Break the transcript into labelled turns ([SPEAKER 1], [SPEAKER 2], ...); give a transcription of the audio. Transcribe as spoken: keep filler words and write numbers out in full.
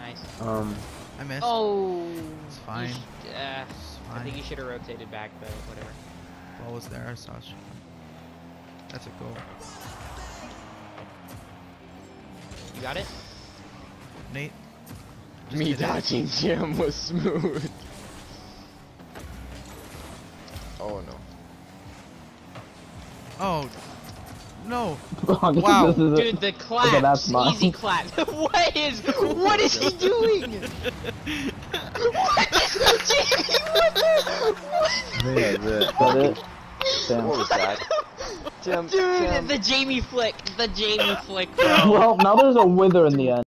[SPEAKER 1] Nice.
[SPEAKER 2] Um,
[SPEAKER 3] I missed.
[SPEAKER 1] Oh.
[SPEAKER 3] It's fine.
[SPEAKER 1] You sh uh,
[SPEAKER 3] It's
[SPEAKER 1] I
[SPEAKER 3] fine.
[SPEAKER 1] think you should have rotated back, but whatever.
[SPEAKER 3] Ball was there, I saw it. That's a goal.
[SPEAKER 1] You got it?
[SPEAKER 3] Nate. just
[SPEAKER 4] Me
[SPEAKER 3] hit it.
[SPEAKER 4] dodging Jim was smooth. Oh no.
[SPEAKER 3] Oh. No.
[SPEAKER 2] Wow.
[SPEAKER 3] Wow.
[SPEAKER 2] This is a-
[SPEAKER 1] Dude, the claps.
[SPEAKER 2] that's mine.
[SPEAKER 1] Easy clap. What is? What is he doing? What is he doing?
[SPEAKER 2] Yeah, is that it? Damn.
[SPEAKER 4] What was that? Jim,
[SPEAKER 1] Dude,
[SPEAKER 4] Jim.
[SPEAKER 1] the Jamie flick. The Jamie flick, bro.
[SPEAKER 2] Well, now there's a wither in the end.